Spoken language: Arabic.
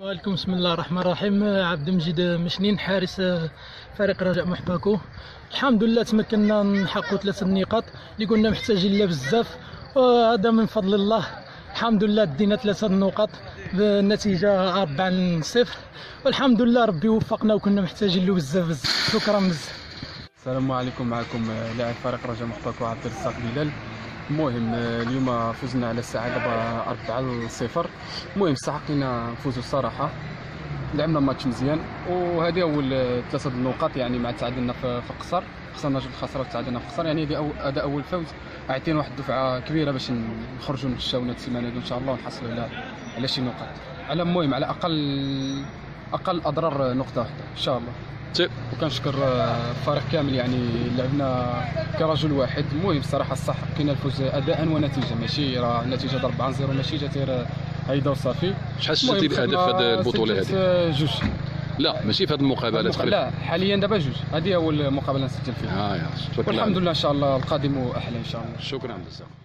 وعليكم بسم الله الرحمن الرحيم. عبد المجيد مشنين، حارس فريق رجاء محباكو. الحمد لله تمكنا نحققوا 3 نقاط اللي كنا محتاجين لها بزاف، وهذا من فضل الله. الحمد لله دينا 3 نقاط بالنتيجه 4-0، والحمد لله ربي وفقنا وكنا محتاجين له بزاف. شكرا بزاف. السلام عليكم، معكم لاعب فريق رجاء محباكو عبد الرزاق بلال. المهم اليوم فزنا على السعاده ب 4-0. المهم استحقينا نفوزوا الصراحه، لعبنا ماتش مزيان، وهذه اول 3 نقاط يعني مع تعادلنا في قصر. خسرنا 2 خساره وتعادلنا في قصر، يعني هذا اول فوز. عطينا واحد الدفعه كبيره باش نخرجوا نتشاونا السيمانه هذه ان شاء الله ونحصلوا على شي نقاط، على المهم على اقل اضرار نقطه واحده ان شاء الله. وكنشكر الفريق كامل، يعني لعبنا كرجل واحد. المهم الصراحه استحقينا الفوز اداء ونتيجه، ماشي راه النتيجه 4-0 ماشي جات غير هيدا وصافي. شحال سجلتي الاهداف في هذه البطوله هذه؟ 2. لا ماشي في هذه المقابلات. لا حاليا دابا 2، هذه اول مقابله نسجل فيها. والحمد لله ان شاء الله القادم احلى ان شاء الله. شكرا بزاف.